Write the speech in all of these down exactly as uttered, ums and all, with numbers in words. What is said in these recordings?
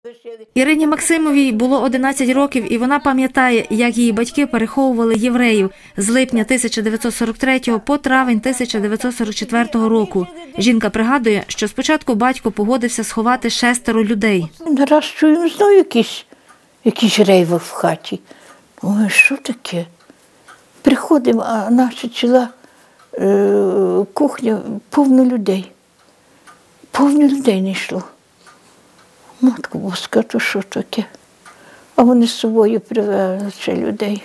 Ірині Максимовій було одинадцять років, і вона пам'ятає, як її батьки переховували євреїв з липня тисяча дев'ятсот сорок третього по травень тисяча дев'ятсот сорок четвертого року. Жінка пригадує, що спочатку батько погодився сховати шестеро людей. Нараз чуємо, знову якийсь, якийсь рейвор в хаті. Ой, що таке? Приходимо, а наша ціла е, кухня повно людей. Повно людей не йшло. Матко Боска, то що таке? А вони з собою привели ще людей.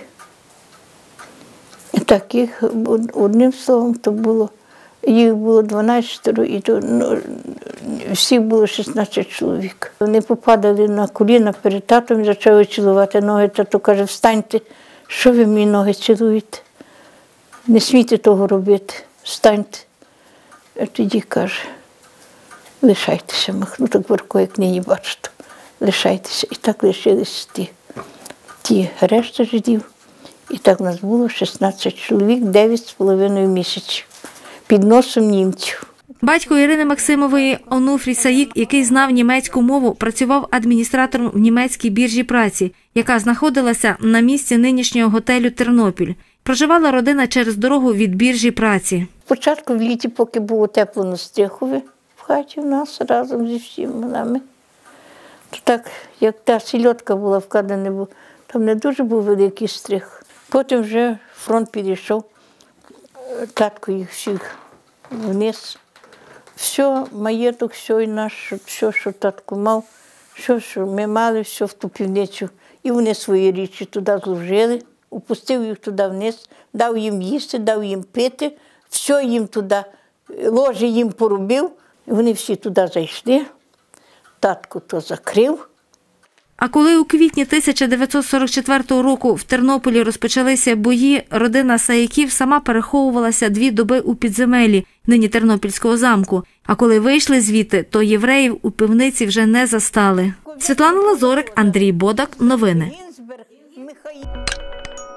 І так, їх, одним словом, то було, їх було дванадцять, і то, ну, всіх було шістнадцять чоловік. Вони попадали на коліна перед татом і почали цілувати ноги. Тато каже, встаньте, що ви мені ноги цілуєте? Не смійте того робити, встаньте. А тоді каже, лишайтеся, махну так варко, як нині бачите, лишайтеся. І так лишились ті, ті решта жидів. І так у нас було шістнадцять чоловік, дев'ять з половиною місяців, під носом німців. Батько Ірини Максимової Онуфрій Саїк, який знав німецьку мову, працював адміністратором в німецькій біржі праці, яка знаходилася на місці нинішнього готелю «Тернопіль». Проживала родина через дорогу від біржі праці. Спочатку в літі, поки було тепло на Стрихові, в хаті в нас разом зі всіма нами, то так, як та сільотка була вкладена, там не дуже був великий стрих. Потім вже фронт підійшов, татко їх всіх вниз. Все, маєток, все і наш, все, що татко мав, все, що ми мали, все в ту півницю. І вони свої річі туди зложили, опустив їх туди вниз, дав їм їсти, дав їм пити, все їм туди, ложе їм поробив. І вони всі туди зайшли, татко то закрив. А коли у квітні тисяча дев'ятсот сорок четвертого року в Тернополі розпочалися бої, родина Саїків сама переховувалася дві доби у підземеллі, нині Тернопільського замку. А коли вийшли звідти, то євреїв у пивниці вже не застали. Світлана Лазорик, Андрій Бодак. Новини.